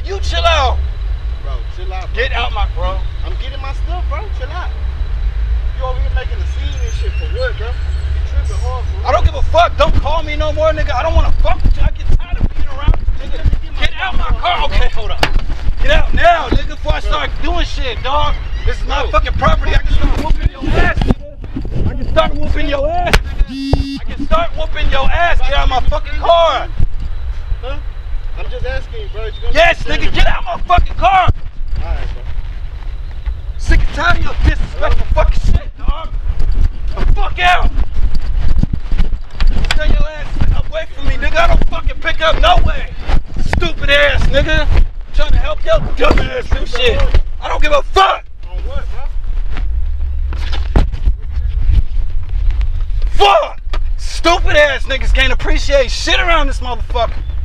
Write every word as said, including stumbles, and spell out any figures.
You chill out. Bro, chill out, bro. Get out my, bro. I'm getting my stuff, bro. Chill out. You over here making a scene and shit for what, bro? You tripping hard, bro. I don't give a fuck. Don't call me no more, nigga. I don't want to fuck with you. I get tired of being around you, nigga. Get out my car. Okay, hold on. Get out now, nigga, before I start doing shit, dog. This is my fucking property. I can start whooping your ass, nigga. I can start whooping your ass, nigga. I can start whooping your ass. Get out my fucking car. Huh? I'm just asking you, bro. You gonna Yes, nigga, get out my fucking car. Alright, bro. Sick and tired of your disrespectful fucking shit, dog. The fuck out. Stay your ass away from me, nigga. I don't fucking pick up no way. Stupid ass, nigga. I'm trying to help your dumb ass do shit. I don't give a fuck. On what, bro? Fuck! Stupid ass niggas can't appreciate shit around this motherfucker.